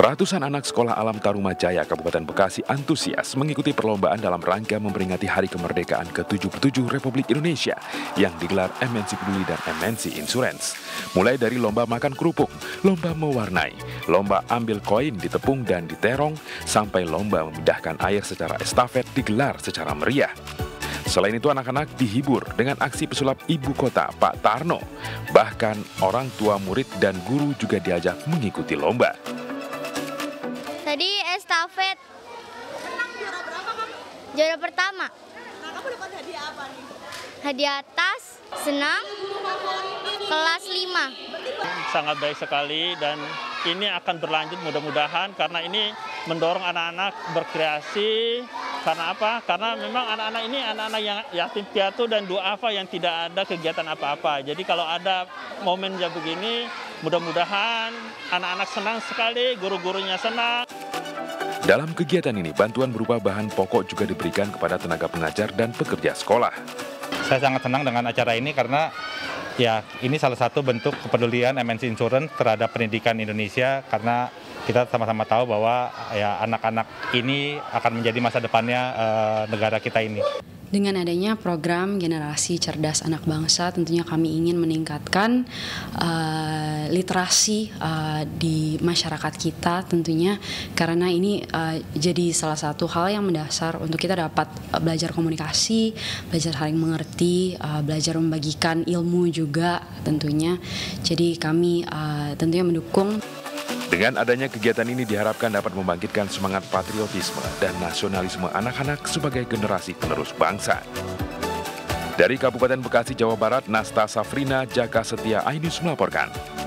Ratusan anak sekolah alam Tarumajaya, Kabupaten Bekasi antusias mengikuti perlombaan dalam rangka memperingati Hari Kemerdekaan ke-77 Republik Indonesia yang digelar MNC Peduli dan MNC Insurance. Mulai dari lomba makan kerupuk, lomba mewarnai, lomba ambil koin di tepung dan di terong, sampai lomba memindahkan air secara estafet digelar secara meriah. Selain itu, anak-anak dihibur dengan aksi pesulap ibu kota Pak Tarno. Bahkan orang tua murid dan guru juga diajak mengikuti lomba. Tadi estafet. Menang juara berapa kamu? Juara pertama. Nah, kamu dapat hadiah apa nih? Hadiah tas, senam, kelas 5. Sangat baik sekali dan ini akan berlanjut mudah-mudahan karena ini mendorong anak-anak berkreasi. Karena apa? Karena memang anak-anak ini anak-anak yang yatim piatu dan duafa yang tidak ada kegiatan apa-apa. Jadi kalau ada momen yang begini, mudah-mudahan anak-anak senang sekali, guru-gurunya senang. Dalam kegiatan ini, bantuan berupa bahan pokok juga diberikan kepada tenaga pengajar dan pekerja sekolah. Saya sangat senang dengan acara ini karena ya ini salah satu bentuk kepedulian MNC Insurance terhadap pendidikan Indonesia, karena kita sama-sama tahu bahwa ya anak-anak ini akan menjadi masa depannya negara kita ini. Dengan adanya program Generasi Cerdas Anak Bangsa, tentunya kami ingin meningkatkan literasi di masyarakat kita tentunya, karena ini jadi salah satu hal yang mendasar untuk kita dapat belajar komunikasi, belajar saling mengerti, belajar membagikan ilmu juga tentunya. Jadi kami tentunya mendukung. Dengan adanya kegiatan ini diharapkan dapat membangkitkan semangat patriotisme dan nasionalisme anak-anak sebagai generasi penerus bangsa. Dari Kabupaten Bekasi, Jawa Barat, Nasta Safrina Jaka Setia Ainus melaporkan.